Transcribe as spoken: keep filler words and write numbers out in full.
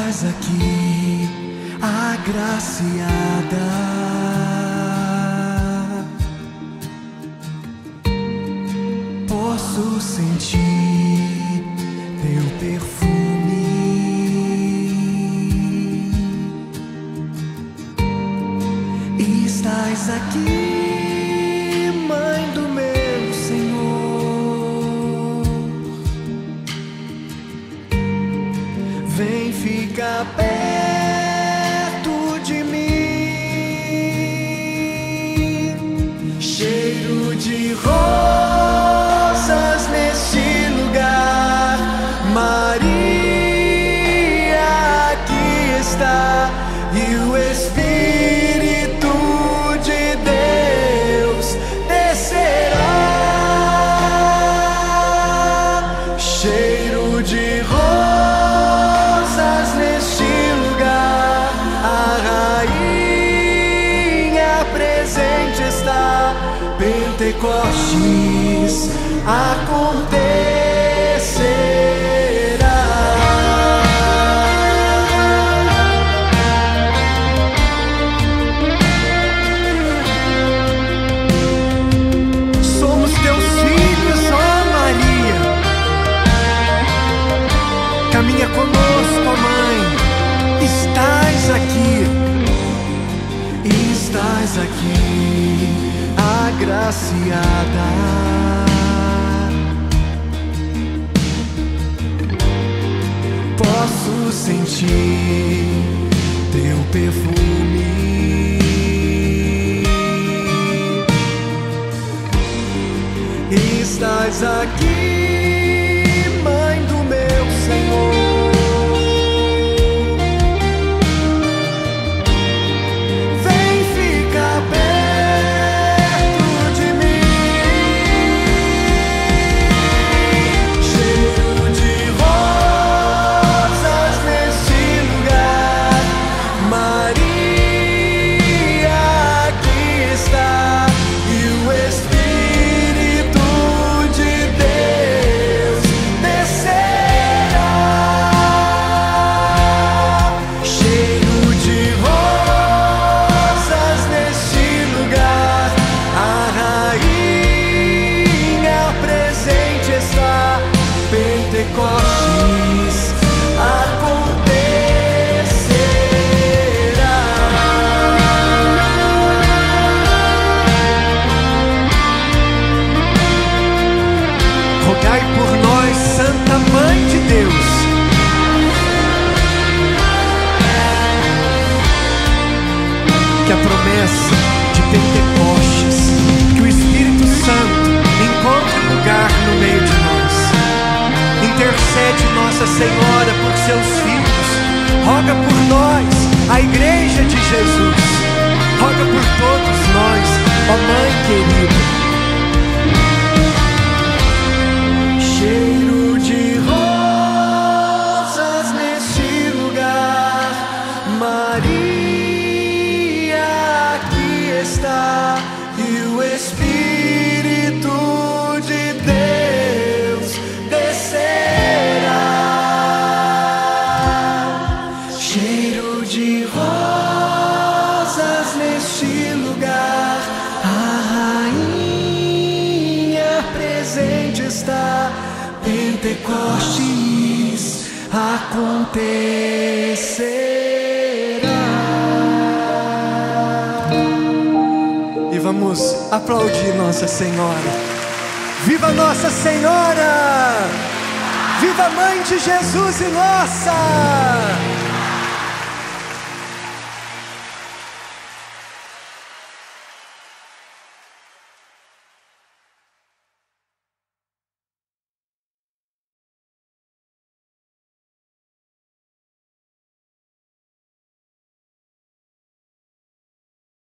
Estás aqui, agraciada. Posso sentir teu perfume. Estás aqui, Mãe do meu Senhor. Vem ficar perto de mim. Cheiro de rosas nesse lugar. Maria aqui está, e o Espírito de Deus descerá. Cheiro de rosas neste lugar. A rainha presente está. Pentecostes acontecerá. Somos teus filhos, ó Maria. Caminha conosco, ó Mãe. Estás aqui, estás aqui, agraciada. Posso sentir teu perfume. Estás aqui, Mãe do meu Senhor. Vem ficar perto de mim. Cheiro de rosas nesse lugar. Maria aqui está, e o Espírito de Deus descerá. Cheiro de rosas nesse lugar. A rainha presente está. Pentecostes acontecerá. Rogai por nós, Santa Mãe de Deus, que a promessa de Pentecostes, que o Espírito Santo encontre lugar no meio de nós. Intercede, Nossa Senhora, por seus filhos. Roga por nós, a Igreja de Jesus. Roga por todos nós, ó Mãe querida. Cheiro de rosas neste lugar. Maria aqui está, e o Espírito de Deus descerá. Cheiro de rosas neste lugar. A rainha presente está. Pentecostes acontecerá. E vamos aplaudir Nossa Senhora. Viva Nossa Senhora! Viva a Mãe de Jesus e nossa!